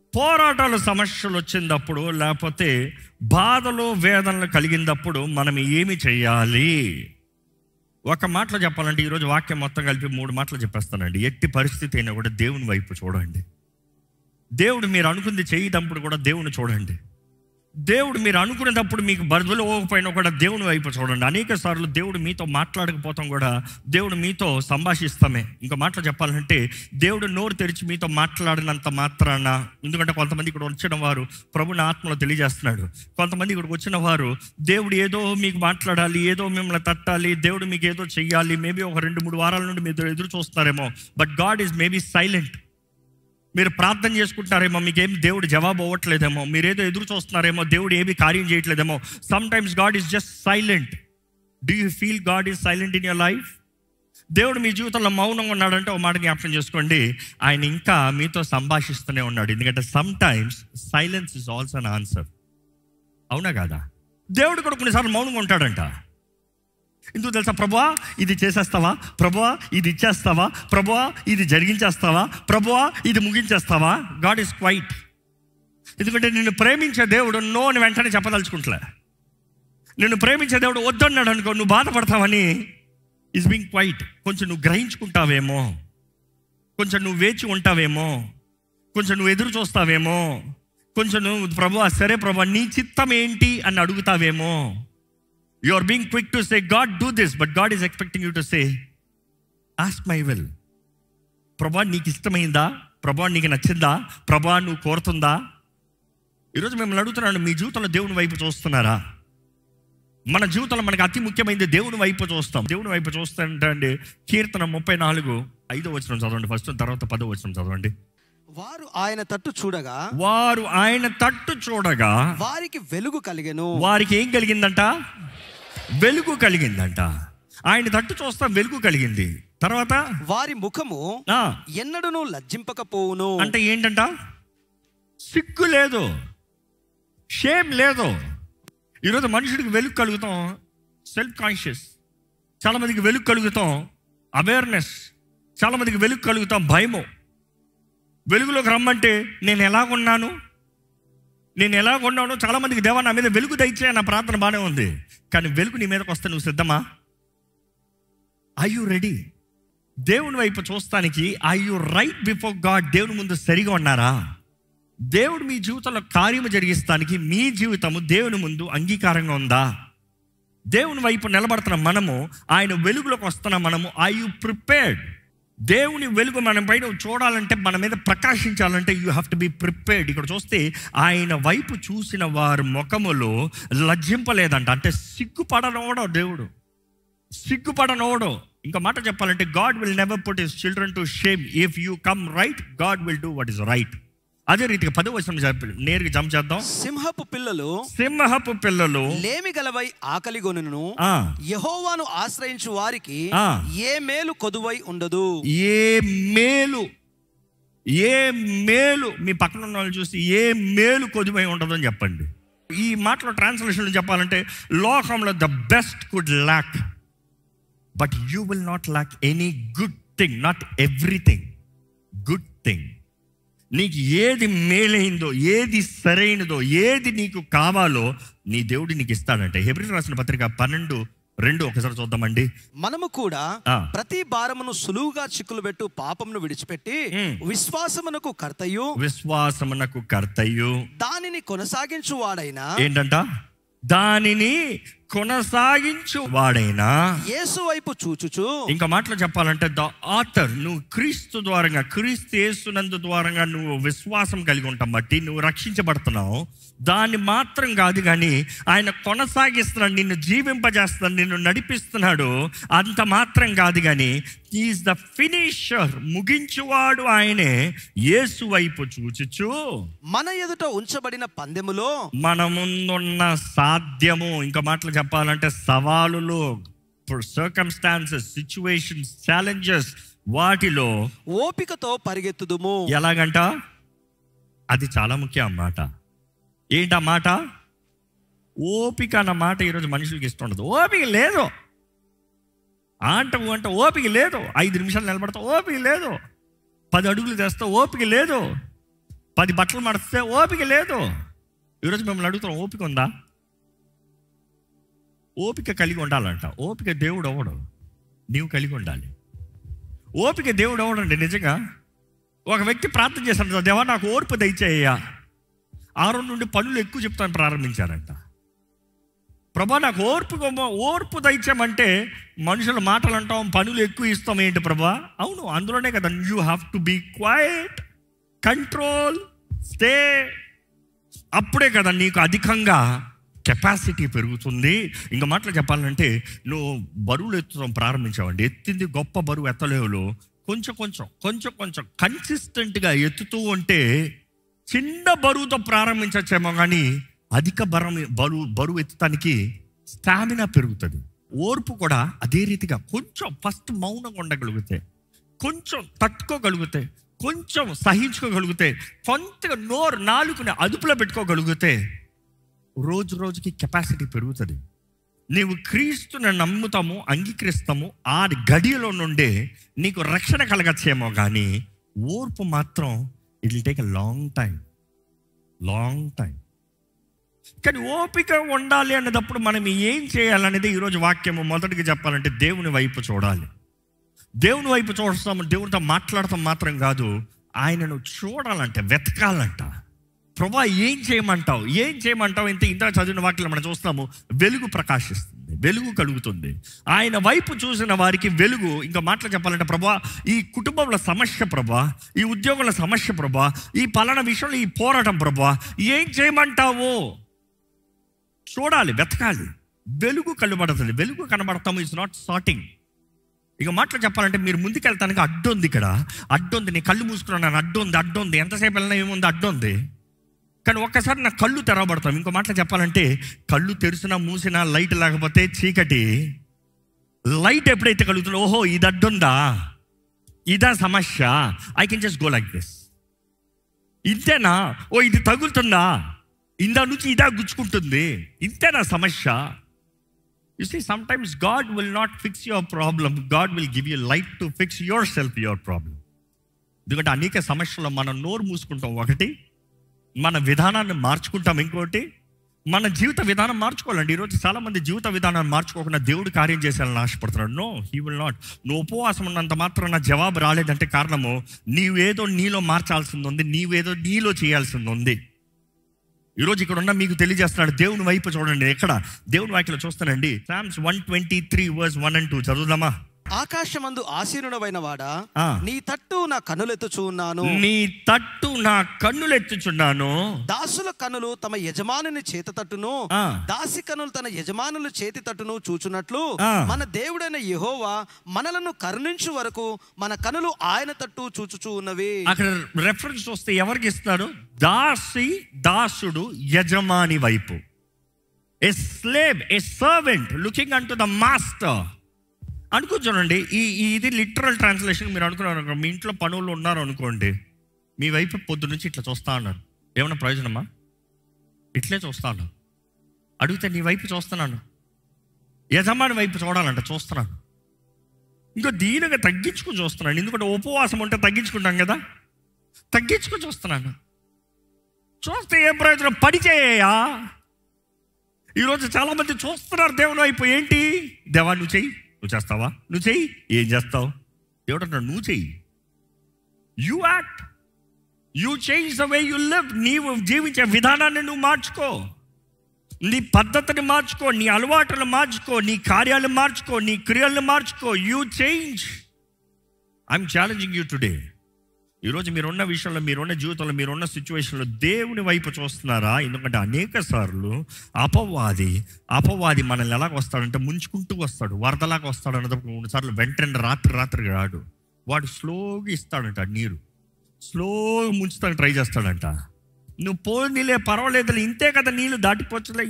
పోరాటాలు సమస్యలు వచ్చినప్పుడు, లేకపోతే బాధలు వేదనలు కలిగినప్పుడు మనం ఏమి చేయాలి? ఒక మాటలో చెప్పాలంటే ఈరోజు వాక్యం మొత్తం కలిపి 3 మాటలు చెప్పేస్తానండి. ఎట్టి పరిస్థితి అయినా కూడా దేవుని వైపు చూడండి. దేవుడు మీరు అనుకుంది చేయటప్పుడు కూడా దేవుని చూడండి. దేవుడు మీరు అనుకునేటప్పుడు మీకు బదులు పోకపోయినా కూడా దేవుని వైపు చూడండి. అనేక సార్లు దేవుడు మీతో మాట్లాడకపోతాం కూడా దేవుడు మీతో సంభాషిస్తామే. ఇంకో మాటలు చెప్పాలంటే దేవుడు నోరు తెరిచి మీతో మాట్లాడినంత మాత్రాన, ఎందుకంటే కొంతమంది ఇక్కడ వచ్చిన వారు ప్రభుని ఆత్మలో తెలియజేస్తున్నాడు. కొంతమంది ఇక్కడికి వచ్చిన వారు దేవుడు ఏదో మీకు మాట్లాడాలి, ఏదో మిమ్మల్ని తట్టాలి, దేవుడు మీకు ఏదో చెయ్యాలి. మేబీ ఒక 2-3 వారాల నుండి మీరు ఎదురు చూస్తారేమో. But God is maybe silent. మీరు ప్రార్థన చేసుకుంటారేమో, మీకేం దేవుడు జవాబు అవ్వట్లేదేమో, మీరేదో ఎదురు చూస్తున్నారేమో, దేవుడు ఏమి కార్యం చేయట్లేదేమో. Sometimes God is just silent. Do you feel God is silent in your life? దేవుడు మీ జీవితంలో మౌనంగా ఉన్నాడంటే ఒక మాట జ్ఞాపకం చేసుకోండి, ఆయన ఇంకా మీతో సంభాషిస్తూనే ఉన్నాడు. ఎందుకంటే sometimes silence is also an answer. అవునా కాదా? దేవుడు కూడా కొన్నిసార్లు మౌనంగా ఉంటాడంట. ఎందుకు తెలుసా? ప్రభువా ఇది చేసేస్తావా? ప్రభువా ఇది ఇచ్చేస్తావా? ప్రభువా ఇది జరిగించేస్తావా? ప్రభువా ఇది ముగించేస్తావా? God is quiet. ఎందుకంటే నిన్ను ప్రేమించే దేవుడు నో అని వెంటనే చెప్పదలుచుకుంటలే. నిన్ను ప్రేమించే దేవుడు వద్దన్నాడు అనుకో, నువ్వు బాధపడతావని ఈజ్ బీయింగ్ క్వైట్. కొంచెం నువ్వు గ్రహించుకుంటావేమో, కొంచెం నువ్వు వేచి ఉంటావేమో, కొంచెం నువ్వు ఎదురు చూస్తావేమో, కొంచెం నువ్వు ప్రభువా సరే ప్రభువా నీ చిత్తం ఏంటి అని అడుగుతావేమో. You are being quick to say, God do this, but God is expecting you to say, ask my will. ప్రభువా నీకు ఇష్టమైందా? ప్రభువా నీకు నచ్చిందా? ప్రభువా నువ్వు కోరుతుందా? ఈరోజు మిమ్మల్ని అడుగుతున్నాను, మీ జీవితంలో దేవుని వైపు చూస్తున్నారా? మన జీవితంలో మనకు అతి ముఖ్యమైనది దేవుని వైపు చూస్తాం. దేవుని వైపు చూస్తాంటే అండి, కీర్తన 34:5 వచనం చదవండి ఫస్ట్, తర్వాత 10వ వచనం చదవండి. వారు ఆయన తట్టు చూడగా వారికి వెలుగు కలిగెను. వారికి ఏం కలిగిందంట? వెలుగు కలిగిందంట. ఆయన తట్టు చూస్తా వెలుగు కలిగింది. తర్వాత వారి ముఖము ఎన్నడూ లజ్జింపకపోవును. అంటే ఏంటంట? సిగ్గు లేదు, షేమ్ లేదు. ఈరోజు మనుషుడికి వెలుగు కలుగుతాం సెల్ఫ్ కాన్షియస్, చాలా మందికి వెలుగు కలుగుతాం అవేర్నెస్, చాలా మందికి వెలుగు కలుగుతాం భయము. వెలుగులోకి రమ్మంటే నేను ఎలాగున్నాను చాలా మందికి దేవా నా మీద వెలుగు దయచే నా ప్రార్థన బాగానే ఉంది. కానీ వెలుగు నీ మీదకి వస్తే నువ్వు సిద్ధమా? Are you ready? దేవుని వైపు చూస్తానికి are you right before God? దేవుని ముందు సరిగా ఉన్నారా? దేవుడు మీ జీవితంలో కార్యము జరిగిస్తానికి మీ జీవితము దేవుని ముందు అంగీకారంగా ఉందా? దేవుని వైపు నిలబడుతున్న మనము, ఆయన వెలుగులోకి వస్తున్న మనము, ఆర్ యు ప్రిపేర్డ్? దేవుని వెలుగు మనం పైన చూడాలంటే, మన మీద ప్రకాశించాలంటే you have to be prepared. ఇక్కడ చూస్తే ఆయన వైపు చూసిన వారి ముఖములో లజ్జింపలేదంట. అంటే సిగ్గుపడనోడో దేవుడు, సిగ్గుపడనోడో. ఇంకా మాట చెప్పాలంటే God will never put his children to shame. If you come right, God will do what is right. అదే రీతిగా 10వ వచనం నేరుగా జంప్ చేద్దాం. సింహపు పిల్లలు లేమి గలవై ఆకలిగొనును, యెహోవాను ఆశ్రయించు వారికి ఏ మేలు కొదువై ఉండదు. ఏ మేలు మీ పక్కన ఉన్న వాళ్ళు చూసి ఏ మేలు కొదువై ఉండదు అని చెప్పండి. ఈ మాటలో ట్రాన్స్లేషన్ చెప్పాలంటే, లోకంలో the best could lack, but you will not lack any good thing. Not everything, good thing. నీకు ఏది మేలైందో, ఏది సరైనదో, ఏది నీకు కావాలో నీ దేవుడు నీకు ఇస్తాడంటే. హెబ్రీయులకు రాసిన పత్రిక 12:2 ఒకసారి చూద్దామండి. మనము కూడా ప్రతి భారమును సులువుగా చిక్కులు పెట్టు పాపమును విడిచిపెట్టి విశ్వాసమునకు కర్తయు దానిని కొనసాగించు వాడైనా, ఏంటంట? దానిని కొనసాగించు వాడైనా యేసు వైపు చూచుచు. ఇంకా మాటలు చెప్పాలంటే ద ఆథర్, నువ్వు క్రీస్తు ద్వారంగా, క్రీస్తు యేసునందు ద్వారంగా నువ్వు విశ్వాసం కలిగి ఉంటాం బట్టి నువ్వు రక్షించబడుతున్నావు. దాన్ని మాత్రం కాదు కానీ ఆయన కొనసాగిస్తున్నాడు, నిన్ను జీవింపజేస్తున్నాడు, నిన్ను నడిపిస్తున్నాడు. అంత మాత్రం కాదు కానీ ఈజ్ ద ఫినిషర్, ముగించువాడు ఆయనే. యేసు వైపు చూచుచు మన ఎదుట ఉంచబడిన పందెములో, మన ముందున్న సాధ్యము, ఇంకా మాటలు చెప్పాలంటే సవాలులు, సర్కమ్స్టాన్సెస్, సిచ్యువేషన్స్, ఛాలెంజెస్, వాటిలో ఓపికతో పరిగెత్తుదుము. ఎలాగంట? అది చాలా ముఖ్యం అన్నమాట. ఏంటా మాట? ఓపిక అన్న మాట ఈరోజు మనుషులకి ఇష్టం ఉండదు. ఓపిక లేదు అంటే ఓపిక లేదు. 5 నిమిషాలు నిలబడతా ఓపిక లేదు. 10 అడుగులు తెస్తా ఓపిక లేదు. 10 బట్టలు మడిస్తే ఓపిక లేదు. ఈరోజు మిమ్మల్ని అడుగుతాం, ఓపిక ఉందా? ఓపిక కలిగి ఉండాలంట. ఓపిక దేవుడు అవ్వడు, నీవు కలిగి ఉండాలి. ఓపిక దేవుడు అవ్వడండి. నిజంగా ఒక వ్యక్తి ప్రార్థన చేశాడు, దేవా నాకు ఓర్పు దయచేయ్యా. 6 నుండి పనులు ఎక్కువ చెప్తాను ప్రారంభించారంట. ప్రభా నాకు ఓర్పు దయచేయమంటే మనుషుల మాటలు అంటాం, పనులు ఎక్కువ ఇస్తాం ఏంటి ప్రభా? అవును, అందులోనే కదా you have to be quiet, control, stay. అప్పుడే కదా నీకు అధికంగా కెపాసిటీ పెరుగుతుంది. ఇంకా మాటలు చెప్పాలంటే నువ్వు బరువులు ఎత్తడం ప్రారంభించావండి. ఎత్తింది గొప్ప బరువు ఎత్తలేవులు, కొంచెం కన్సిస్టెంట్గా ఎత్తుతూ ఉంటే చిన్న బరువుతో ప్రారంభించచ్చేమో, కానీ అధిక బరువు ఎత్తడానికి స్టామినా పెరుగుతుంది. ఓర్పు కూడా అదే రీతిగా కొంచెం ఫస్ట్ మౌనంగా ఉండగలిగితే, కొంచెం తట్టుకోగలిగితే, కొంచెం సహించుకోగలిగితే, కొంతగా నాలుకని అదుపులో పెట్టుకోగలిగితే రోజు రోజుకి కెపాసిటీ పెరుగుతుంది. నీవు క్రీస్తుని నమ్ముతాము, అంగీకరిస్తాము, ఆ గడియలో నుండే నీకు రక్షణ కలగచ్చేమో, కానీ ఓర్పు మాత్రం it will take a long time. కానీ ఓపిక ఉండాలి అనేటప్పుడు మనం ఏం చేయాలనేది ఈరోజు వాక్యము మొదటిగా చెప్పాలంటే దేవుని వైపు చూడాలి. దేవుని వైపు చూస్తాము, దేవునితో మాట్లాడతాం మాత్రం కాదు, ఆయనను చూడాలంటే, వెతకాలంట. ప్రభా ఏం చేయమంటావు ఇంత చదివిన వాక్యం మనం చూస్తాము. వెలుగు ప్రకాశిస్తుంది, వెలుగు కలుగుతుంది. ఆయన వైపు చూసిన వారికి వెలుగు. ఇంకా మాటలు చెప్పాలంటే, ప్రభా ఈ కుటుంబంలో సమస్య ప్రభా, ఈ ఉద్యోగంలో సమస్య ప్రభా, ఈ పలానా విషయంలో ఈ పోరాటం ప్రభా, ఏం చేయమంటావు చూడాలి, వెతకాలి. వెలుగు కనబడుతుంది. వెలుగు కనబడతాము ఇట్స్ నాట్ సార్టింగ్. ఇక మాటలు చెప్పాలంటే మీరు ముందుకెళ్తానికి అడ్డుంది. ఇక్కడ అడ్డుంది. నీ కళ్ళు మూసుకున్నాను, అడ్డుంది. ఎంతసేపు వెళ్ళినా ఏముంది, అడ్డుంది. కానీ ఒక్కసారి నా కళ్ళు తెరవబడతాం. ఇంకో మాటలు చెప్పాలంటే కళ్ళు తెరిచినా మూసినా లైట్ లేకపోతే చీకటి. లైట్ ఎప్పుడైతే కలుగుతుందో, ఓహో ఇది అడ్డుందా, ఇదా సమస్య, I can just go like this. ఇంతేనా, ఓ ఇది తగులుతుందా, ఇందా నుంచి ఇదా గుచ్చుకుంటుంది, ఇంతేనా సమస్య. You see, sometimes God will not fix your problem. God will give you light to fix yourself, your problem. ఎందుకంటే అనేక సమస్యల్లో మనం నోరు మూసుకుంటాం ఒకటి, మన విధానాన్ని మార్చుకుంటాం ఇంకోటి. మన జీవిత విధానం మార్చుకోవాలండి. ఈరోజు చాలామంది జీవిత విధానాన్ని మార్చుకోకుండా దేవుడు కార్యం చేసేయాలని ఆశపడుతున్నాడు. No, he will not. నువ్వు ఉపవాసం ఉన్నంత మాత్రం నా జవాబు రాలేదంటే కారణము నీవేదో నీలో మార్చాల్సింది ఉంది, నీవేదో నీలో చేయాల్సింది ఉంది. ఈరోజు ఇక్కడ ఉన్న మీకు తెలియజేస్తున్నాడు, దేవుని వైపు చూడండి. ఎక్కడ దేవుని వాక్యలో చూస్తానండి, Psalms 123 verse 1 and 2 చదువుదామా? ఆకాశమందు ఆసీనుడవైన వాడా, నీ తట్టు నా కన్నులెత్తుచున్నాను. దాసుల కన్నులు తమ యజమానుని చేతి తట్టును, దాసి కన్నులు తన యజమానుల చేతి తట్టును చూచున్నట్లు మన దేవుడైన యెహోవా మనలను కరుణించు వరకు మన కన్నులు ఆయన తట్టు చూచుచూ ఉన్నవి. అక్కడ రెఫరెన్స్ వస్తే ఎవరికి ఇస్తాడు? దాసుడు యజమాని వైపు. A slave, a servant looking unto the master. అనుకుంటానండి, ఇది లిటరల్ ట్రాన్స్లేషన్. మీరు అనుకున్నారు, మీ ఇంట్లో పనులు ఉన్నారు అనుకోండి, మీ వైపు పొద్దు నుంచి ఇట్లా చూస్తా అన్నారు, ఏమన్నా ప్రయోజనమా? ఇట్లే చూస్తాను. అడిగితే నీ వైపు చూస్తున్నాను, యజమాని వైపు చూస్తున్నాను. ఇంకో దీనిగా తగ్గించుకుని చూస్తున్నాను. ఎందుకంటే ఉపవాసం ఉంటే తగ్గించుకుంటాం కదా, తగ్గించుకుని చూస్తున్నాను. చూస్తే ఏం ప్రయోజనం? పని చేయ్యా. ఈరోజు చాలామంది చూస్తున్నారు దేవుని వైపు. ఏంటి దేవా నువ్వు చెయ్యి, నువ్వు చేస్తావా, నువ్వు చెయ్యి, ఏం చేస్తావు? దేవుడు అంటాడు నువ్వు చెయ్యి. You act, you change the way you live. నీవు జీవించే విధానాన్ని నువ్వు మార్చుకో, నీ పద్ధతిని మార్చుకో, నీ అలవాటును మార్చుకో, నీ కార్యాలను మార్చుకో, నీ క్రియలను మార్చుకో. You change. I'm challenging you today. ఈరోజు మీరున్న విషయంలో, మీరున్న జీవితంలో, మీరున్న సిచ్యువేషన్లో దేవుని వైపు చూస్తున్నారా? ఎందుకంటే అనేక సార్లు అపవాది మనల్ని ఎలాగ వస్తాడంటే ముంచుకుంటూ వస్తాడు, వరదలాగా వస్తాడు. అన్నప్పుడు 3 సార్లు వెంటనే రాత్రి రాడు. వాడు స్లోగా ఇస్తాడంట నీరు, స్లోగా ముంచుతానికి ట్రై చేస్తాడంట. నువ్వు పోనీలే పర్వాలేదు, ఇంతే కదా నీళ్ళు దాటిపోవచ్చులే,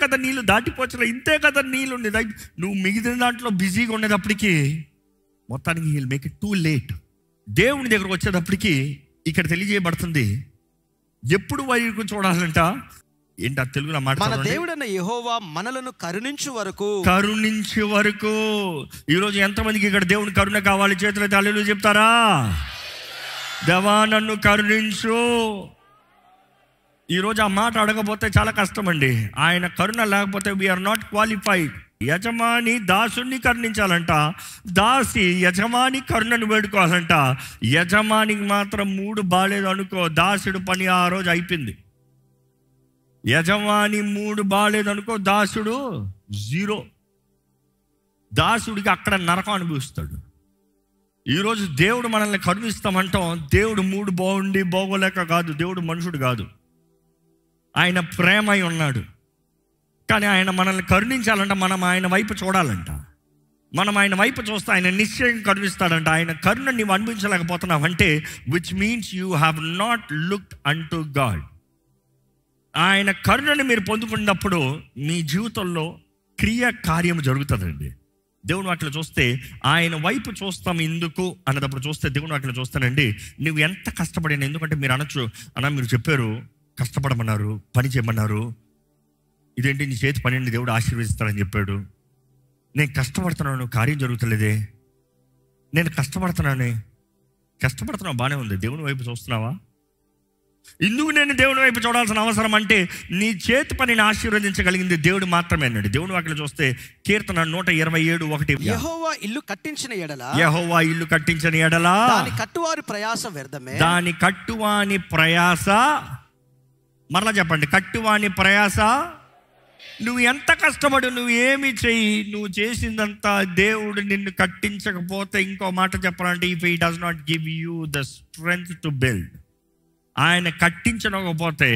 ఇంతే కదా నీళ్ళు నువ్వు మిగిలిన దాంట్లో బిజీగా ఉండేటప్పటికి మొత్తానికి he'll make it too late. దేవుని దగ్గరకు వచ్చేటప్పటికి ఇక్కడ తెలియజేయబడుతుంది ఎప్పుడు వైపు చూడాలంట. ఏంటి ఆ తెలుగులో మాట? మన దేవుడైన యెహోవా మనలను కరుణించు వరకు. ఈరోజు ఎంతమందికి ఇక్కడ దేవుని కరుణ కావాలి? చేతులైతే హల్లెలూయా చెప్తారా? దేవా నన్ను కరుణించు. ఈరోజు ఆ మాట అడగపోతే చాలా కష్టం అండి. ఆయన కరుణ లేకపోతే వీఆర్ నాట్ క్వాలిఫైడ్. యజమాని దాసుని కరుణించాలంట, దాసి యజమాని కరుణను వేడుకోవాలంట. యజమానికి మాత్రం 3 బాలేదు అనుకో, దాసుడు పని ఆ రోజు అయిపోయింది. యజమాని 3 బాలేదు అనుకో, దాసుడు 0. దాసుడికి అక్కడ నరకం అనుభవిస్తాడు. ఈరోజు దేవుడు మనల్ని కరుణిస్తామంటాం. దేవుడు 3 బాగుండి బాగోలేక కాదు. దేవుడు మనుషుడు కాదు, ఆయన ప్రేమై ఉన్నాడు. కానీ ఆయన మనల్ని కరుణించాలంట, మనం ఆయన వైపు చూడాలంట. మనం ఆయన వైపు చూస్తే ఆయన నిశ్చయం కరుణిస్తాడంట. ఆయన కరుణ నీవు అనిపించలేకపోతున్నావు అంటే which means you have not looked unto God. ఆయన కరుణని మీరు పొందుకున్నప్పుడు మీ జీవితంలో కార్యం జరుగుతుందండి. దేవుని వాటిలో చూస్తే ఆయన వైపు చూస్తాం. ఎందుకు అన్నదప్పుడు చూస్తే దేవుని వాటిలో చూస్తానండి, నువ్వు ఎంత కష్టపడినా. ఎందుకంటే మీరు అనొచ్చు, అన్న మీరు చెప్పారు కష్టపడమన్నారు, పని చేయమన్నారు, ఇదేంటి నీ చేతి పని దేవుడు ఆశీర్వదిస్తాడని చెప్పాడు. నేను కష్టపడుతున్నాను, కార్యం జరుగుతలేదే. నేను కష్టపడుతున్నావు బాగానే ఉంది, దేవుని వైపు చూస్తున్నావా? ఎందుకు నేను దేవుని వైపు చూడాల్సిన అవసరం అంటే నీ చేతి పనిని ఆశీర్వదించగలిగింది దేవుడు మాత్రమే అన్నాడు. దేవుని వాక్యం చూస్తే కీర్తన 127:1, యెహోవా ఇల్లు కట్టించిన ఎడల దాని కట్టువారి ప్రయాస వ్యర్థమే. దాని కట్టువాని ప్రయాస, మరలా చెప్పండి, కట్టువాని ప్రయాస. నువ్వు ఎంత కష్టపడు, నువ్వు ఏమి చెయ్యి, నువ్వు చేసిందంతా దేవుడు నిన్ను కట్టించకపోతే, ఇంకో మాట చెప్పాలంటే if he does not give you the strength to build, ఆయన కట్టించకపోతే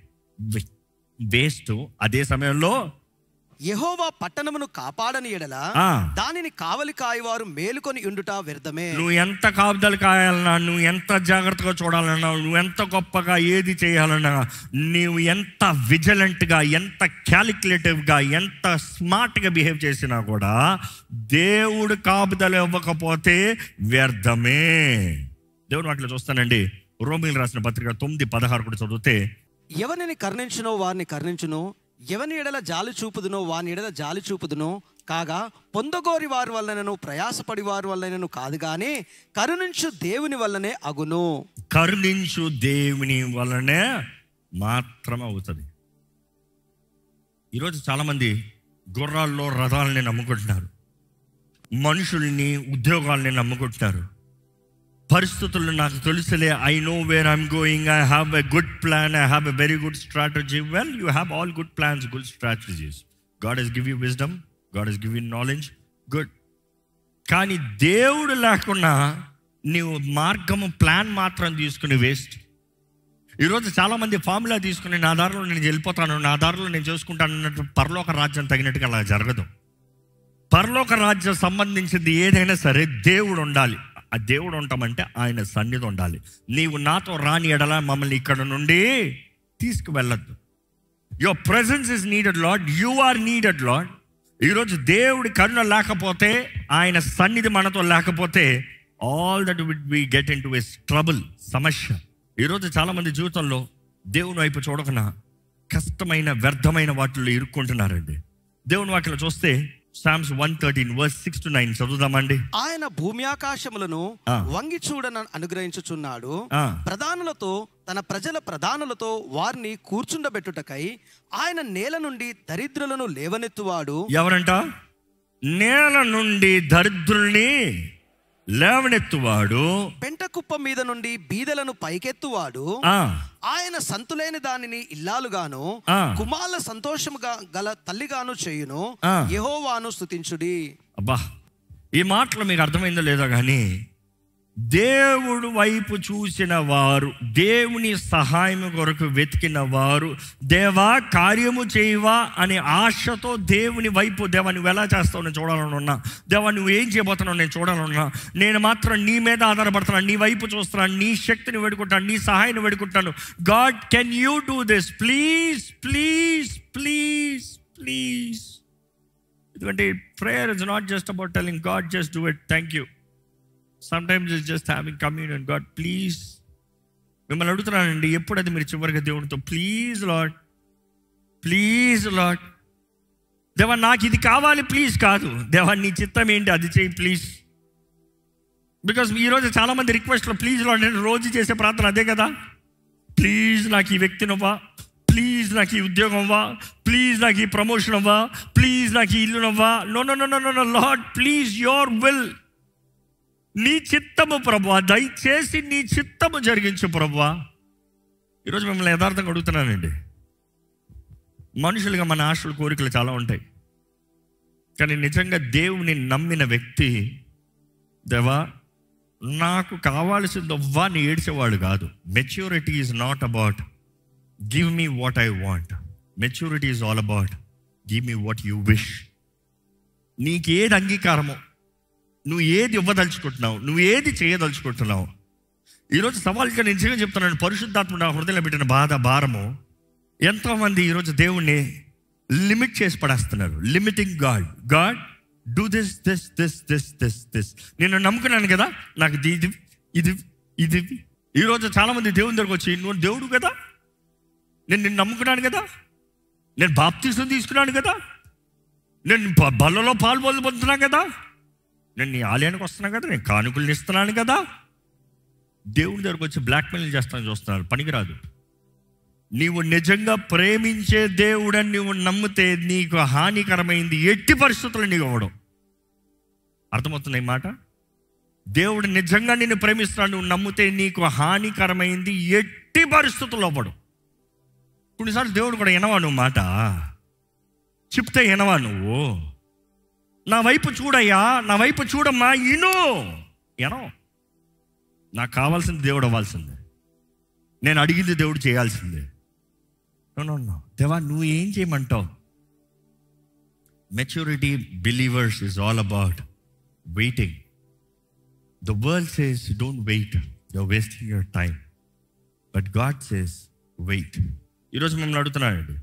వేస్ట్. అదే సమయంలో యెహోవా పట్టణమును కాపాడని ఎడల దానిని కావలి కాయవారు మేలుకొని ఉండుట వ్యర్థమే. నువ్వు ఎంత కాపుదలు కాయాలన్నా, నువ్వు ఎంత జాగ్రత్తగా చూడాలన్నా, నువ్వు ఎంత గొప్పగా ఏది చేయాలన్నా, నువ్వు ఎంత విజిలెంట్గా, ఎంత క్యాలిక్యులేటివ్గా, ఎంత స్మార్ట్గా బిహేవ్ చేసినా కూడా దేవుడు కాపుదలు ఇవ్వకపోతే వ్యర్థమే. దేవుడు వాటిలో చూస్తానండి. రోమీయులకు రాసిన పత్రిక 9:16 కూడా చదివితే, ఎవరిని కరుణించునో వారిని కరుణించును, ఎవని ఎడల జాలి చూపుదునో వాని ఎడల జాలి చూపుదును, కాగా పొందగోరి వారి వల్లనను ప్రయాసపడి వారి వల్లనను కాదు కానీ కరుణించు దేవుని వల్లనే అగును. కరుణించు దేవుని వల్లనే మాత్రమే అవుతుంది. ఈరోజు చాలామంది గుర్రాల్లో రథాలని నమ్ముకుంటున్నారు, మనుషుల్ని, ఉద్యోగాల్ని నమ్ముకుంటున్నారు. పరిస్థితులు నాకు తెలుసులే, I know where I'm going, I have a good plan, I have a very good strategy. Well, you have all good plans, good strategies. God has give you wisdom, God has give you knowledge, good. కానీ దేవుడు లేకుండా నీవు మార్గము, plan మాత్రం తీసుకుని waste. ఈరోజు చాలామంది formula తీసుకుని నా దారిలో నేను వెళ్ళిపోతాను, నా దారిలో నేను చేసుకుంటాను అన్నట్టు పరలోక రాజ్యం తగినట్టుగా అలా జరగదు. పరలోక రాజ్యం సంబంధించింది ఏదైనా సరే దేవుడు ఉండాలి. ఆ దేవుడు ఉంటామంటే ఆయన సన్నిధి ఉండాలి. నీవు నాతో రాని ఎడల మమ్మల్ని ఇక్కడ నుండి తీసుకువెళ్ళద్దు. Your presence is needed Lord, you are needed Lord. ఈరోజు దేవుడి కరుణ లేకపోతే, ఆయన సన్నిధి మనతో లేకపోతే, all that would be get into a trouble, సమస్య. ఈరోజు చాలామంది జీవితంలో దేవుని వైపు చూడకుండా కష్టమైన, వ్యర్థమైన వాటిల్లో ఇరుక్కుంటున్నారండి. దేవుని వాటిలో చూస్తే Psalms 113:6-9 చదువుదామండి. ఆయన భూమి ఆకాశములను వంగి చూడన అనుగ్రహించుచున్నాడు. ప్రధానులతో, తన ప్రజల ప్రధానులతో వారిని కూర్చుండబెట్టుటకై ఆయన నేల నుండి దరిద్రులను లేవనెత్తువాడు. ఎవరంట? నేల నుండి దరిద్రుల్ని లేవనెత్తువాడు. పెంట కుప్ప మీద నుండి బీదలను పైకెత్తువాడు. ఆయన సంతులేని దానిని ఇల్లాలుగాను, కుమారుల సంతోషముగా గల తల్లిగాను చేయును. యెహోవాను స్తుతించుడి. అబ్బా, ఈ మాటలు మీకు అర్థమైందో లేదో కానీ, దేవుడు వైపు చూసిన వారు, దేవుని సహాయం కొరకు వెతికిన వారు, దేవా కార్యము చేయవా అనే ఆశతో దేవుని వైపు, దేవా నువ్వు ఎలా చేస్తావు నేను చూడాలని ఉన్నా, దేవా నువ్వు ఏం చేయబోతున్నావు నేను చూడాలన్నా, నేను మాత్రం నీ మీద ఆధారపడుతున్నాను, నీ వైపు చూస్తున్నాను, నీ శక్తిని వేడుకుంటాను, నీ సహాయాన్ని వేడుకుంటాను. God, can you do this please, please, please, please. ఎందుకంటే prayer is not just about telling God just do it, thank you. Sometimes it's just having communion. God, please. మిమ్మల్ని అడుగుతున్నానండి, ఎప్పుడు అది మీరు చివరిగా దేవుడితో ప్లీజ్ లార్డ్, ప్లీజ్ లార్డ్, దేవా నాకు ఇది కావాలి ప్లీజ్ కాదు, దేవా నీ చిత్తం ఏంటి అది చేయి ప్లీజ్. బికాస్ ఈరోజు చాలామంది రిక్వెస్ట్లో ప్లీజ్ లార్డ్, నేను రోజు చేసే ప్రార్థన అదే కదా. ప్లీజ్ నాకు ఈ వ్యక్తినివ్వా, ప్లీజ్ నాకు ఈ ఉద్యోగం అవ్వా, ప్లీజ్ నాకు ఈ ప్రమోషన్ అవ్వా, ప్లీజ్ నాకు ఈ ఇల్లు అవ్వా. No no no no no Lord, please your will, నీ చిత్తము ప్రభువా, దయచేసి నీ చిత్తము జరిగించు ప్రభువా. ఈరోజు మిమ్మల్ని యథార్థంగా అడుగుతున్నానండి. మనుషులుగా మన ఆశలు, కోరికలు చాలా ఉంటాయి. కానీ నిజంగా దేవుని నమ్మిన వ్యక్తి, దేవా నాకు కావాల్సిందవ్వా అని ఏడ్చేవాడు కాదు. Maturity is not about give me what I want. Maturity is all about give me what you wish. నీకు ఏది అంగీకారమో, నువ్వు ఏది ఇవ్వదలుచుకుంటున్నావు, నువ్వు ఏది చేయదలుచుకుంటున్నావు. ఈరోజు సవాల్గా నేను నిజంగా చెప్తున్నాను, పరిశుద్ధాత్మ నా హృదయంలో పెట్టిన బాధ, భారము. ఎంతోమంది ఈరోజు దేవుణ్ణి లిమిట్ చేసి పడేస్తున్నారు. Limiting God. God do this this this this this this. నేను నమ్ముకున్నాను కదా, నాకు ఇది ఇది ఇది. ఈరోజు చాలామంది దేవుని దగ్గరకు వచ్చి, నువ్వు దేవుడు కదా, నేను నిన్ను నమ్ముకున్నాను కదా, నేను బాప్తిసం తీసుకున్నాను కదా, నేను బల్లలో పాల్పొందుతున్నాను కదా, నేను నీ ఆలయానికి వస్తున్నాను కదా, నేను కానుకలు ఇస్తున్నాను కదా. దేవుడి దగ్గరకు వచ్చి బ్లాక్మెయిల్ చేస్తాను చూస్తున్నారు. పనికిరాదు. నీవు నిజంగా ప్రేమించే దేవుడని నువ్వు నమ్మితే నీకు హానికరమైంది ఎట్టి పరిస్థితుల్లో నీకు అవ్వడం. అర్థమవుతుంది ఈ మాట? దేవుడు నిజంగా నిన్ను ప్రేమిస్తున్నాడు నువ్వు నమ్మితే నీకు హానికరమైంది ఎట్టి పరిస్థితుల్లో అవ్వడం. కొన్నిసార్లు దేవుడు కూడా వినవా నువ్వు మాట చెప్తే, వినవా నువ్వు? నా వైపు చూడయ్యా, నా వైపు చూడమ్మా, వినో. నాకు కావాల్సింది దేవుడు అవ్వాల్సిందే, నేను అడిగింది దేవుడు చేయాల్సిందే. నో దేవా నువ్వు ఏం చేయమంటావు? Maturity believers is all about waiting. The world says don't wait, you are wasting your time. But God says wait. ఈరోజు మిమ్మల్ని అడుగుతున్నానండి,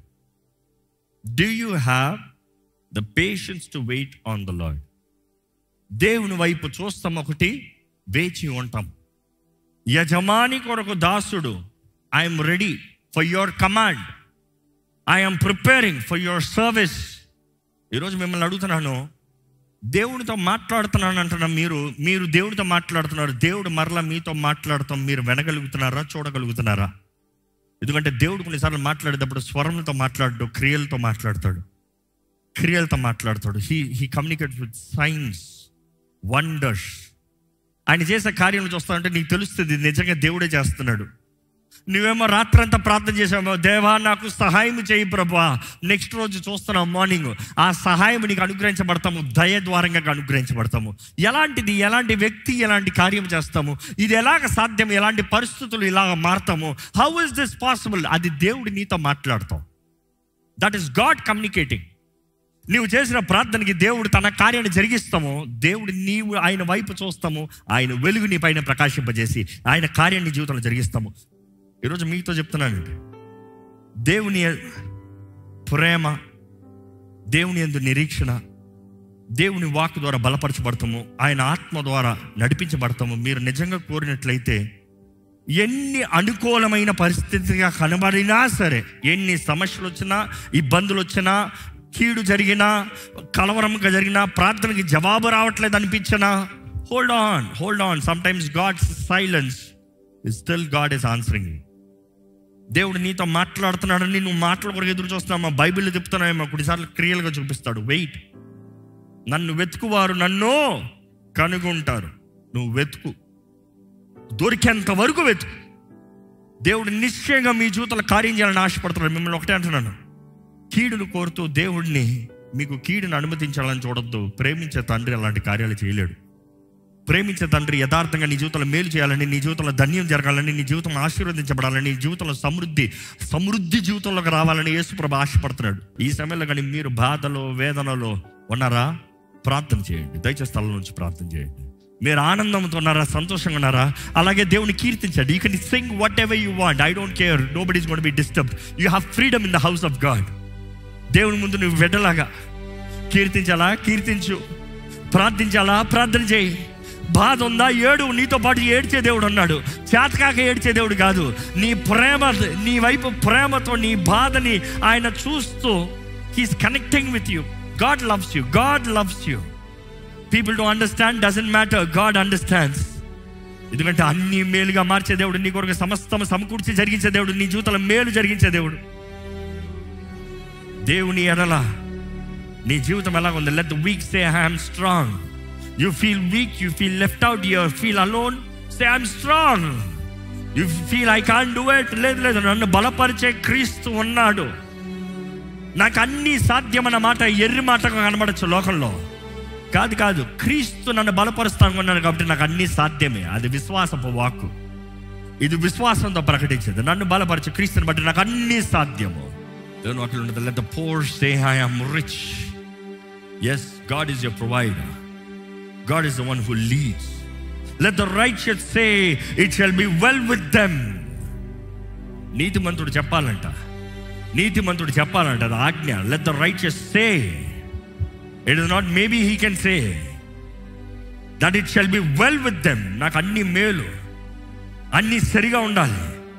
do you have the patience to wait on the Lord? దేవుని వైపు చూస్తాం, ఒకటి వేచి ఉంటాం. యజమాని కొరకు దాసుడు, I'm ready for your command, I'm preparing for your service. ఈరోజు మిమ్మల్ని అడుగుతున్నాను, దేవుడితో మాట్లాడుతున్నాను అంటున్నా, మీరు దేవుడితో మాట్లాడుతున్నారు, దేవుడు మరలా మీతో మాట్లాడతాం. మీరు వినగలుగుతున్నారా, చూడగలుగుతున్నారా? ఎందుకంటే దేవుడు కొన్నిసార్లు మాట్లాడేటప్పుడు స్వరంతో మాట్లాడు, క్రియలతో మాట్లాడతాడు. He communicates with signs, wonders. ఆయన చేసే కార్యం చూస్తానంటే నీకు తెలుస్తుంది నిజంగా దేవుడే చేస్తున్నాడు. నువ్వేమో రాత్రంతా ప్రార్థన చేసామో, దేవా నాకు సహాయం చేయి ప్రభువా. నెక్స్ట్ రోజు చూస్తున్నావు మార్నింగ్, ఆ సహాయం నీకు అనుగ్రహించబడతాము, దయ ద్వారంగా అనుగ్రహించబడతాము. ఎలాంటి వ్యక్తి ఎలాంటి కార్యం చేస్తాము, ఇది ఎలాగ సాధ్యం, ఎలాంటి పరిస్థితులు ఇలాగ మారుతాము, హౌ ఇస్ దిస్ పాసిబుల్? అది దేవుడు నీతో మాట్లాడతాం. That is God communicating. నీవు చేసిన ప్రార్థనకి దేవుడు తన కార్యాన్ని జరిగిస్తాము. నీవు ఆయన వైపు చూస్తాము, ఆయన వెలుగు నీ పైన ప్రకాశింపజేసి ఆయన కార్యాన్ని జీవితంలో జరిగిస్తాము. ఈరోజు మీతో చెప్తున్నానండి, దేవుని ప్రేమ, దేవుని యందు నిరీక్షణ, దేవుని వాక్ ద్వారా బలపరచబడతాము, ఆయన ఆత్మ ద్వారా నడిపించబడతాము. మీరు నిజంగా కోరినట్లయితే ఎన్ని అనుకూలమైన పరిస్థితిగా కనబడినా సరే, ఎన్ని సమస్యలు వచ్చినా, ఇబ్బందులు వచ్చినా, కీడు జరిగినా, కలవరంగా జరిగినా, ప్రార్థనకి జవాబు రావట్లేదు అనిపించినా, hold on. Sometimes God's silence is still God is answering. దేవుడు నీతో మాట్లాడుతున్నాడని నువ్వు మాటల కొరకు ఎదురు చూస్తున్నావు. మా బైబిల్ చెప్తున్నామేమో, కొన్నిసార్లు క్రియలుగా చూపిస్తాడు. వెయిట్. నన్ను వెతుకువారు నన్ను కనుగొంటారు. నువ్వు వెతుకు, దొరికేంత వరకు వెతుకు. దేవుడు నిశ్చయంగా మీ జీవితంలో కార్యం చేయాలని ఆశపడుతున్నాడు. మిమ్మల్ని ఒకటే అంటున్నాను, కీడును కోరుతూ దేవుడిని మీకు కీడును అనుమతించాలని చూడొద్దు. ప్రేమించే తండ్రి అలాంటి కార్యాలు చేయలేడు. ప్రేమించే తండ్రి యథార్థంగా నీ జీవితంలో మేలు చేయాలని, నీ జీవితంలో ధన్యం జరగాలని, నీ జీవితంలో ఆశీర్వదించబడాలని, నీ జీవితంలో సమృద్ధి జీవితంలోకి రావాలని యేసుప్రభు ఆశపడుతున్నాడు. ఈ సమయంలో కానీ మీరు బాధలో, వేదనలో ఉన్నారా, ప్రార్థన చేయండి. దయచేసి స్థలం నుంచి ప్రార్థన చేయండి. మీరు ఆనందంతో ఉన్నారా, సంతోషంగా ఉన్నారా, అలాగే దేవుని కీర్తించండి. You can sing whatever you want. I don't care. Nobody is going to be disturbed. You have freedom in the house of God. దేవుని ముందు నువ్వు వెడ్డలాగా కీర్తించాలా, కీర్తించు. ప్రార్థించాలా, ప్రార్థన చేయి. బాధ ఉందా, ఏడు. నీతో పాటు ఏడ్చే దేవుడు ఉన్నాడు. చేతకాక ఏడ్చే దేవుడు కాదు. నీ వైపు ప్రేమతో నీ బాధని ఆయన చూస్తూ, he's connecting with you. God loves you. God loves you. People to understand, doesn't matter. God understands. ఎందుకంటే అన్ని మేలుగా మార్చే దేవుడు, నీ కొరకు సమస్తము సమకూర్చి జరిగించే దేవుడు, నీ జీవితంలో మేలు జరిగించే దేవుడు. దేవుని ఎడల నీ జీవితం ఎలా ఉంది? Let the weak say I am strong. You feel weak, you feel left out, you feel alone, say I am strong. You feel I can't do it, లేదు నన్ను బలపరిచే క్రీస్తు ఉన్నాడు. నాకు అన్నీ సాధ్యమన్న మాట ఎర్రి మాటగా కనబడచ్చు లోకంలో. కాదు, క్రీస్తు నన్ను బలపరుస్తాను అన్నాడు కాబట్టి నాకు అన్నీ సాధ్యమే. అది విశ్వాసపు వాక్కు. ఇది విశ్వాసంతో ప్రకటించేది. నన్ను బలపరిచే క్రీస్తుని బట్టి నాకు అన్నీ సాధ్యము. దేవుని వాక్యంలో ఉంటుంది, let the poor say I am rich. Yes, God is your provider. God is the one who leads. Let the righteous say it shall be well with them. నీతిమంతుడు చెప్పాలంట అది ఆజ్ఞ. Let the righteous say, it is not maybe he can say that it shall be well with them. నాకు అన్ని మేలు, అన్ని సరిగా ఉండాలి.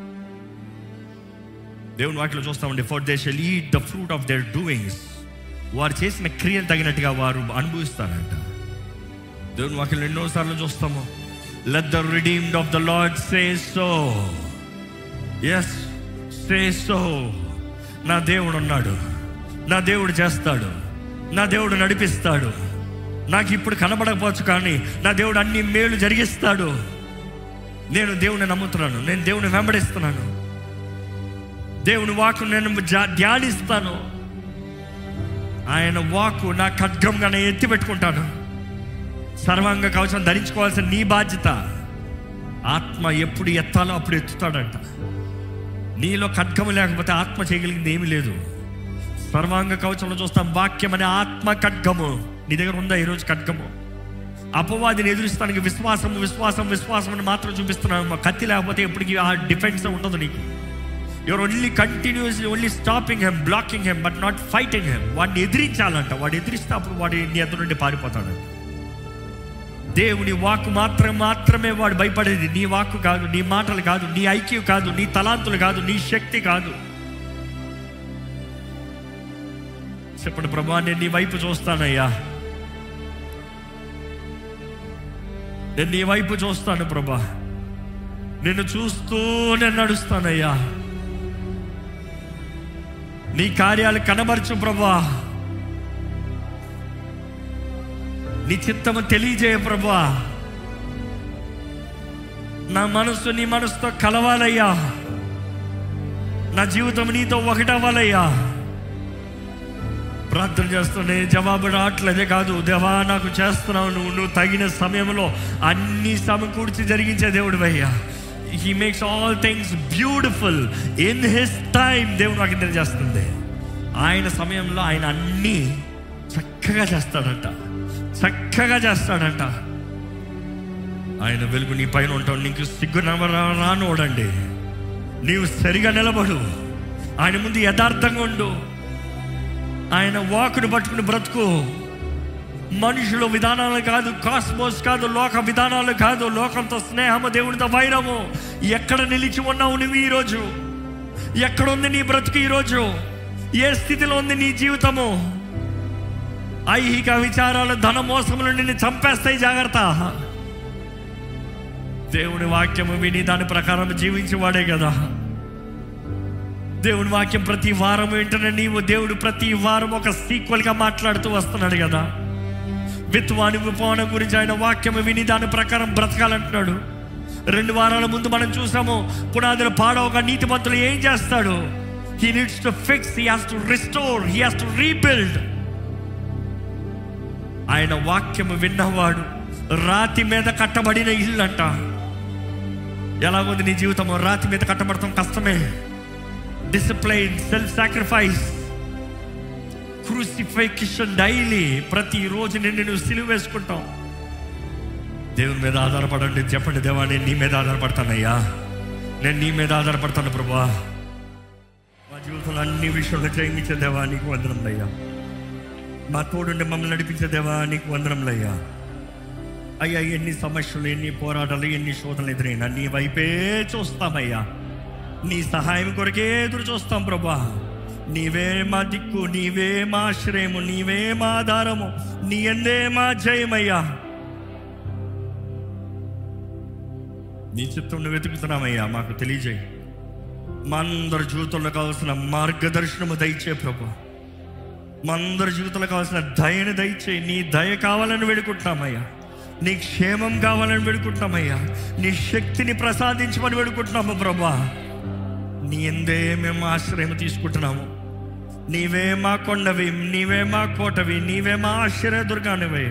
దేవుని వాక్యంలో చూస్తామండి, for they shall eat the fruit of their doings. వారు చేసిన క్రియలు తగినట్టుగా వారు అనుభవిస్తారంట. దేవుని వాక్యంలో ఎన్నోసార్లు చూస్తాము, let the redeemed of the Lord say so. Yes, say so. నా దేవుడు ఉన్నాడు, నా దేవుడు చేస్తాడు, నా దేవుడు నడిపిస్తాడు. నాకు ఇప్పుడు కనబడకపోవచ్చు కానీ నా దేవుడు అన్ని మేలు జరిగిస్తాడు. నేను దేవుని నమ్ముతున్నాను, నేను దేవుని వెంబడిస్తున్నాను, దేవుని వాక్కు నేను ధ్యానిస్తాను. ఆయన వాక్కు నా ఖడ్గంగా నేను ఎత్తి పెట్టుకుంటాను. సర్వాంగ కవచం ధరించుకోవాల్సిన నీ బాధ్యత. ఆత్మ ఎప్పుడు ఎత్తాలో అప్పుడు ఎత్తుతాడంట. నీలో ఖడ్గము లేకపోతే ఆత్మ చేయగలిగింది ఏమీ లేదు. సర్వాంగ కవచంలో చూస్తాం, వాక్యం అనే ఆత్మ ఖడ్గము. నీ దగ్గర ఉందా ఈరోజు ఖడ్గము? అపవాదిని ఎదురిస్తానికి విశ్వాసం అని మాత్రం చూపిస్తున్నాను. కత్తి లేకపోతే ఎప్పటికీ ఆ డిఫెన్స్ ఉండదు నీకు. Your only continuously only stopping them, blocking them, but not fighting them. వాడిని ఎదిరించాలంట. వాడు ఎదిరిస్తే అప్పుడు వాడి నీ ఎదురు నుండి పారిపోతాడు. దేవుని వాక్కు మాత్రమే వాడు భయపడేది. నీ వాక్కు కాదు, నీ మాటలు కాదు, నీ ఐక్యూ కాదు, నీ తలాంతులు కాదు, నీ శక్తి కాదు. చెప్పండి, ప్రభా నేను నీ వైపు చూస్తానయ్యా, నేను నీ వైపు చూస్తాను ప్రభా, నిన్ను చూస్తూ నేను నడుస్తానయ్యా. నీ కార్యాలు కనబరచు ప్రభా, నీ చిత్తము తెలియజేయ ప్రభా. నా మనస్సు నీ మనసుతో కలవాలయ్యా, నా జీవితం నీతో ఒకటవ్వాలయ్యా. ప్రార్థన చేస్తూనే జవాబు రావట్లేదే కాదు, దేవా నాకు చేస్తున్నావు నువ్వు తగిన సమయంలో అన్ని సమకూర్చి జరిగించే దేవుడు అయ్యా. He makes all things beautiful in his time. దేవుడు నాకు తెలియజేస్తుంది, ఆయన సమయంలో ఆయన అన్నీ చక్కగా చేస్తాడంట. ఆయన వెలుగు నీ పైన ఉంటావు. నీకు సిగ్గు రానోడండి. నీవు సరిగా నిలబడు, ఆయన ముందు యథార్థంగా ఉండు, ఆయన వాకును పట్టుకుని బ్రతుకు. మనుషుల విధానాలు కాదు, కాస్మోస్ కాదు, లోక విధానాలు కాదు, లోకంతో స్నేహము, దేవునితో వైరము. ఎక్కడ నిలిచి ఉన్నావు నువ్వు ఈరోజు? ఎక్కడ ఉంది నీ బ్రతుకు ఈరోజు? ఏ స్థితిలో ఉంది నీ జీవితము? ఐహిక విచారాలు, ధన మోసములు నిన్ను చంపేస్తాయి, జాగ్రత్త. దేవుని వాక్యము విని దాని ప్రకారం జీవించేవాడే కదా. దేవుని వాక్యం ప్రతి వారం వెంటనే దేవుడు ప్రతి వారం ఒక సీక్వెల్గా మాట్లాడుతూ వస్తున్నాడు కదా. విత్వాని విపవనం గురించి ఆయన వాక్యము విని దాని ప్రకారం బ్రతకాలంటున్నాడు. 2 వారాల ముందు మనం చూసాము, పునాదులు పాడవగా నీతిమంతులు ఏం చేస్తాడు? He needs to fix, he has to restore, he has to rebuild. ఆయన వాక్యము విన్నవాడు రాతి మీద కట్టబడిన ఇల్లు అంట. ఎలాగుంది నీ జీవితము? రాతి మీద కట్టబడతాం కష్టమే. Discipline, self sacrifice, crucification daily. ప్రతిరోజు నువ్వు సిలువ వేసుకుంటావు. దేవుని మీద ఆధారపడండి. చెప్పండి, దేవా నేను నీ మీద ఆధారపడతానయ్యా, నేను నీ మీద ఆధారపడతాను ప్రభా. మా జీవితంలో అన్ని విషయాలు జయించే దేవా నీకు వందనములయ్యా. మా తోడుండి మమ్మల్ని నడిపించే దేవా నీకు వందనములయ్యా. అయ్యా, ఎన్ని సమస్యలు, ఎన్ని పోరాటాలు, ఎన్ని శోధనలు ఎదురైనా నీ వైపే చూస్తామయ్యా. నీ సహాయం కొరకే ఎదురు చూస్తాం ప్రభా. నీవే మా దిక్కు, నీవే మా ఆశ్రయము, నీవే మా ఆధారము, నీ యందే మా జయమయ్యా. నీ చిత్తం వెతుకుతున్నామయ్యా, మాకు తెలియజేయి. మా అందరి జీవితంలో కావాల్సిన మార్గదర్శనము దయచే ప్రభు. మా అందరి జీవితంలో కావాల్సిన దయని దయచేయి. నీ దయ కావాలని వేడుకుంటున్నామయ్యా. నీ క్షేమం కావాలని వేడుకుంటున్నామయ్యా. నీ శక్తిని ప్రసాదించమని వేడుకుంటున్నాము ప్రభా. నీ ఎందే మేము ఆశ్రయం తీసుకుంటున్నాము. నీవే మా కొండవి, నీవే మా కోటవి, నీవే మా ఆశ్చర్యదుర్గానివే.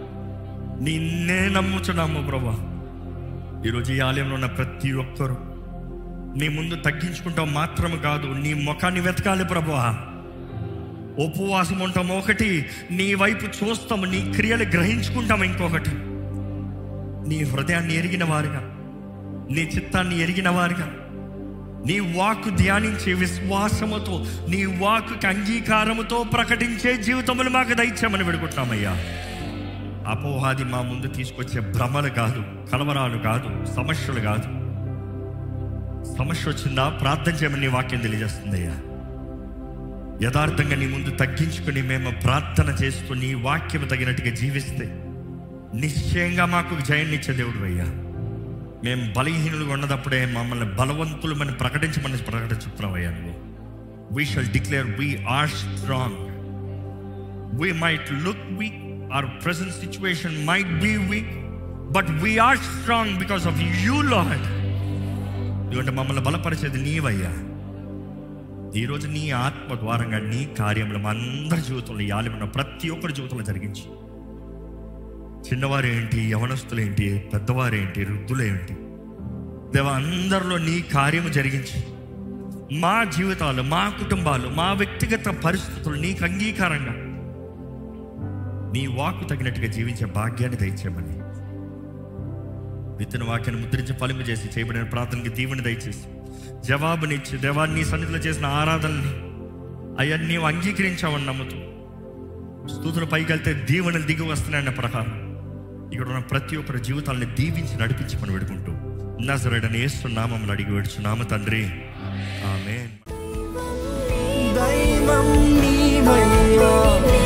నిన్నే నమ్ముచున్నాము ప్రభా. ఈరోజు ఈ ఆలయంలో ఉన్న ప్రతి ఒక్కరూ నీ ముందు తగ్గించుకుంటాం మాత్రము కాదు, నీ ముఖాన్ని వెతకాలి ప్రభా. ఉపవాసం ఉంటాము ఒకటి, నీ వైపు చూస్తాము, నీ క్రియలు గ్రహించుకుంటాము ఇంకొకటి. నీ హృదయాన్ని ఎరిగిన వారుగా, నీ చిత్తాన్ని ఎరిగిన వారుగా, నీ వాక్కు ధ్యానించే విశ్వాసముతో, నీ వాక్కుకి అంగీకారముతో ప్రకటించే జీవితములు మాకు దయచేయమని వేడుకుంటున్నామయ్యా. అపోహాది మా ముందు తీసుకొచ్చే భ్రమలు కాదు, కలవరాలు కాదు, సమస్యలు కాదు. సమస్య వచ్చిందా ప్రార్థన చేయమని నీ వాక్యం తెలియజేస్తుందయ్యా. యథార్థంగా నీ ముందు తగ్గించుకుని మేము ప్రార్థన చేస్తూ నీ వాక్యం తగినట్టుగా జీవిస్తే నిశ్చయంగా మాకు జయాన్నిచ్చే దేవుడు అయ్యా. మేము బలహీనులుగా ఉన్నదప్పుడే మమ్మల్ని బలవంతులు మనం ప్రకటించుకున్నావయ్యా. నువ్వు we shall declare we are strong. We might look weak, our present situation might be weak, but we are strong because of you, Lord. ఎందుకంటే మమ్మల్ని బలపరిచేది నీవయ్యా. ఈరోజు నీ ఆత్మ ద్వారంగా నీ కార్యములు మా అందరి జీవితంలో, యాలిమన్న ప్రతి ఒక్కరి జీవితంలో జరిగించి, చిన్నవారేంటి, యవనస్తులేంటి, పెద్దవారేంటి, వృద్ధులేంటి, దేవా అందరిలో నీ కార్యము జరిగించి మా జీవితాలు, మా కుటుంబాలు, మా వ్యక్తిగత పరిస్థితులు నీకు అంగీకారంగా నీ వాక్కు తగినట్టుగా జీవించే భాగ్యాన్ని దయచేయమని, విత్తన వాక్యాన్ని ముద్రించి ఫలింపు చేసి చేయబడిన ప్రార్థనకి దీవెని దయచేసి జవాబునిచ్చి, దేవా నీ సన్నిధిలో చేసిన ఆరాధనని అయ్యా నీవు అంగీకరించావని నమ్ముతూ స్తుతులు పైకి వెళ్తే దీవెనలు దిగి వస్తున్నాయన్న ప్రకారం ఇక్కడ ఉన్న ప్రతి ఒక్కరి జీవితాలని దీవించి నడిపించమని వేడుకుంటూ నజరేయుడైన యేసు నామములో అడిగి వేడుచున్నాము తండ్రి, ఆమేన్. దైవం నీవయ్యా.